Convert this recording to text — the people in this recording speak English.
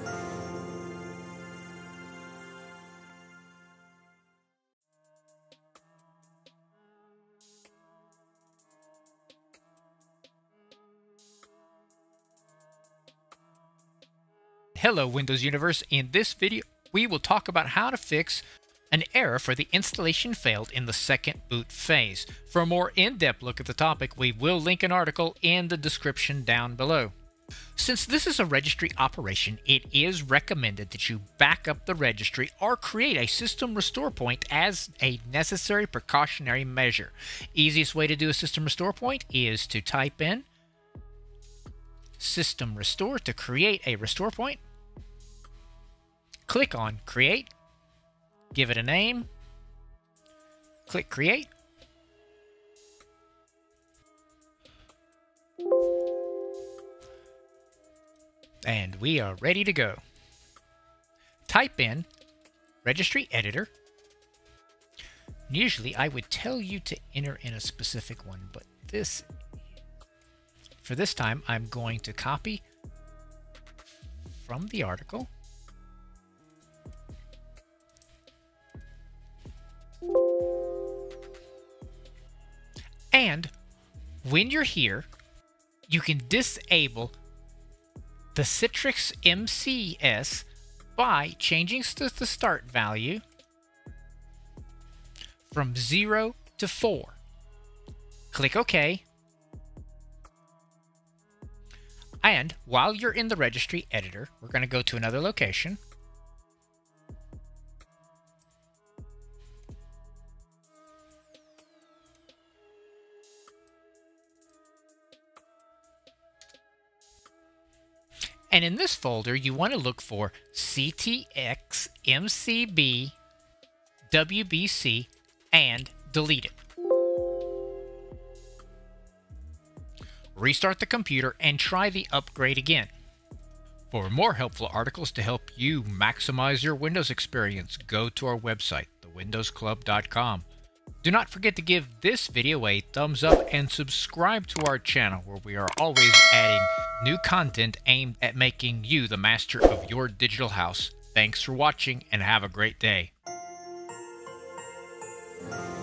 Hello Windows Universe. In this video we will talk about how to fix an error for the installation failed in the second boot phase. For a more in-depth look at the topic, we will link an article in the description down below. Since this is a registry operation, it is recommended that you back up the registry or create a system restore point as a necessary precautionary measure. Easiest way to do a system restore point is to type in system restore to create a restore point. Click on Create, give it a name, click Create, and we are ready to go. Type in Registry Editor. Usually I would tell you to enter in a specific one, but for this time I'm going to copy from the article. And when you're here, you can disable the Citrix MCS by changing the start value from 0 to 4. Click OK. And while you're in the registry editor, we're going to go to another location. And in this folder, you want to look for CTX MCB WBC and delete it. Restart the computer and try the upgrade again. For more helpful articles to help you maximize your Windows experience, go to our website, thewindowsclub.com. Do not forget to give this video a thumbs up and subscribe to our channel, where we are always adding new content aimed at making you the master of your digital house. Thanks for watching and have a great day.